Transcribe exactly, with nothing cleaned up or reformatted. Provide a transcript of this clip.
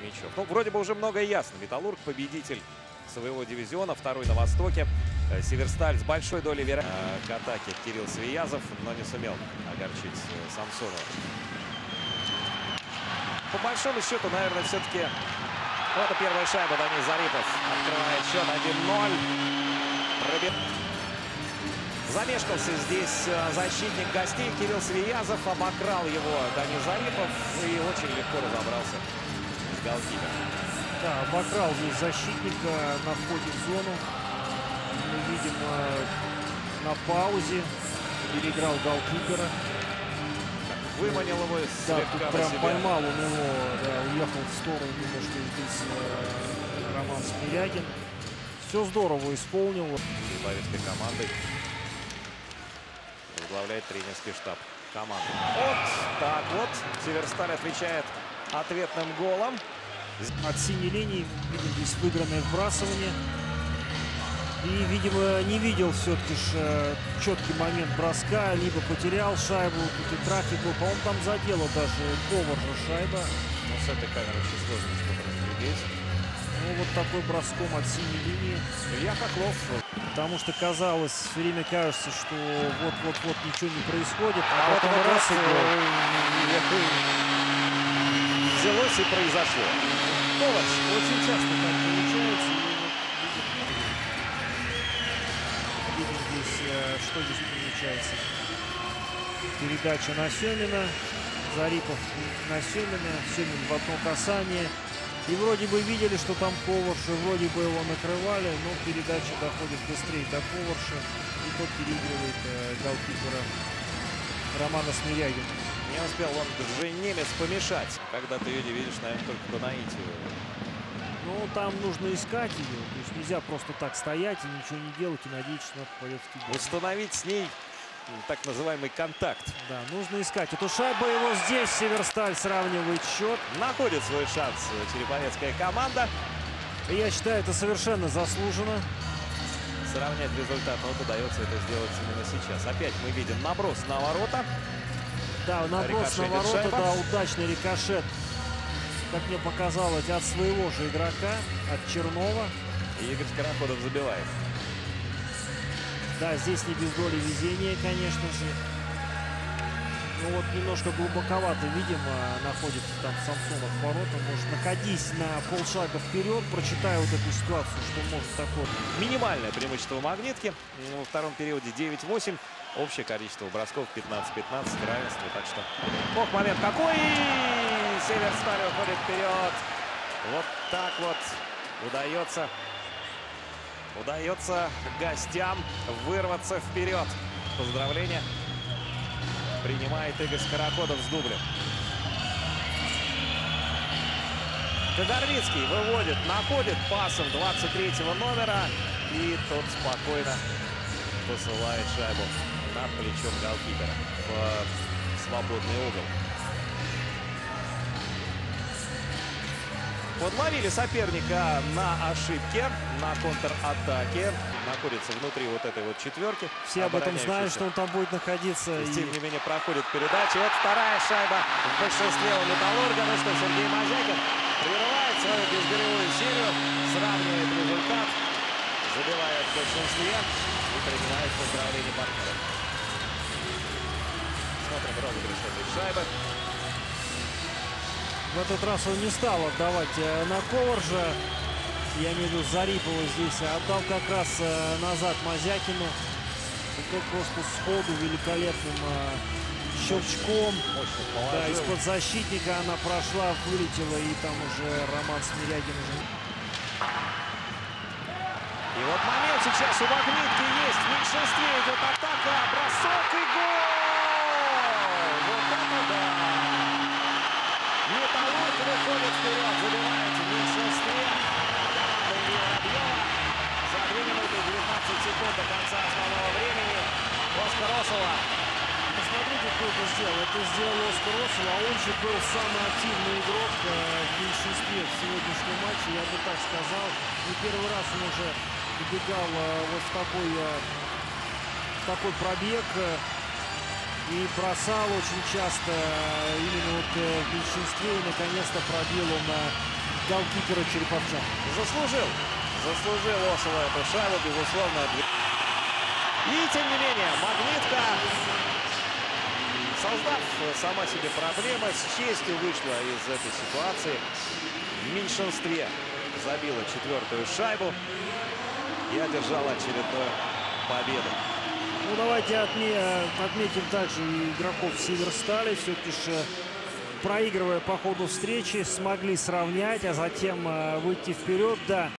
мячом. Ну, вроде бы уже многое ясно. Металлург — победитель своего дивизиона, второй на Востоке. Северсталь с большой долей вероятности к атаке Кирилл Свиязов, но не сумел огорчить Самсонова. По большому счету, наверное, все-таки вот это первая шайба. Данис Зарипов открывает счет один ноль. Пробег... Замешкался здесь защитник гостей Кирилл Свиязов. Обокрал его Данис Зарипов и очень легко разобрался с голкипером. Да, обокрал здесь защитника на входе в зону. Мы видим на паузе. Переиграл голкипера. Выманил его из да, слегка прям себя. Поймал он его, да, уехал в сторону немножко здесь э, Роман Смирягин. Все здорово исполнил. Череповецкой командой возглавляет тренерский штаб команды. Вот так вот. Северсталь отвечает ответным голом. От синей линии видим здесь выигранное вбрасывание. И, видимо, не видел все-таки четкий момент броска, либо потерял шайбу, тут и трафик был. По-моему, там задела даже повар же шайба. Но с этой камерой очень сложно что-то разглядеть. Ну, вот такой броском от синей линии. Илья Хохлов. Потому что казалось, все время кажется, что вот-вот-вот ничего не происходит. А, а вот потом вот раз и гол. Взялось и произошло. Ковач, очень часто так получается. Видим здесь, что здесь получается. Передача на Семина. Зарипов на Семина. Семин в одно касание. И вроде бы видели, что там Коварша, вроде бы его накрывали, но передача доходит быстрее до Коварша. И тот переигрывает э, голкипера Романа Смирягина. Не успел он же немец помешать. Когда ты ее видишь, наверное, только по наитию. Ну, там нужно искать ее. То есть нельзя просто так стоять и ничего не делать и надеяться, что она попадет в тебя. Установить с ней так называемый контакт. Да, нужно искать. Эту шайбу его здесь Северсталь сравнивает счет. Находит свой шанс череповецкая команда. И я считаю, это совершенно заслуженно. Сравнять результат. Вот удается это сделать именно сейчас. Опять мы видим наброс на ворота. Да, наброс на ворота, да, удачный рикошет. Как мне показалось, от своего же игрока, от Чернова. И Игорь Скороходов забивает. Да, здесь не без доли везения, конечно же. Ну вот немножко глубоковато, видимо, находится там Самсонов в ворота. Может, находись на полшага вперед, прочитай вот эту ситуацию, что может такое. Минимальное преимущество Магнитки. Во втором периоде девять восемь. Общее количество бросков пятнадцать пятнадцать. Равенство. Так что... Ох, момент какой! Северсталь уходит вперед. Вот так вот удается... Удается гостям вырваться вперед. Поздравления. Принимает Игорь Скороходов с дублем. Кагарлицкий выводит, находит пасом двадцать третьего номера. И тот спокойно посылает шайбу над плечом голкипера в свободный угол. Подловили соперника на ошибке, на контратаке. Находится внутри вот этой вот четверки. Все об этом знают, что он там будет находиться. И, тем не менее, проходит передача. Вот вторая шайба в большинстве у Металлурга. Ну что, Сергей Мазякин прерывает свою безголевую серию, сравнивает результат, забивает в большинстве и принимает поздравление партнеров. Смотрим розыгрыш этой шайбы. В этот раз он не стал отдавать на Коваржа. Я имею в виду Зарипова здесь. А отдал как раз назад Мазякину. И тот просто сходу великолепным щелчком. Да, из-под защитника она прошла, вылетела. И там уже Роман Смирягин уже. И вот момент сейчас у Магнитки есть. В меньшинстве идет атака. Бросок и гол! Вот это да! Металлург выходит вперед, забивает в меньшинстве. Команда Илья Воробьева. За две минуты девятнадцать секунд до конца основного времени. Оскар Осола. Посмотрите, кто это сделал. Это сделал Оскар Осола, а он же был самый активный игрок в меньшинстве в сегодняшнем матче. Я бы так сказал. Не первый раз он уже убегал вот в такой, в такой пробег. И бросал очень часто именно вот в меньшинстве. И наконец-то пробил он голкипера череповчан. Заслужил. Заслужил Осова эту шайбу, безусловно. И тем не менее, Магнитка, создав сама себе проблемы, с честью вышла из этой ситуации. В меньшинстве забила четвертую шайбу и одержала очередную победу. Ну, давайте отме отметим также и игроков Северстали. Все-таки же, проигрывая по ходу встречи, смогли сравнять, а затем выйти вперед. Да.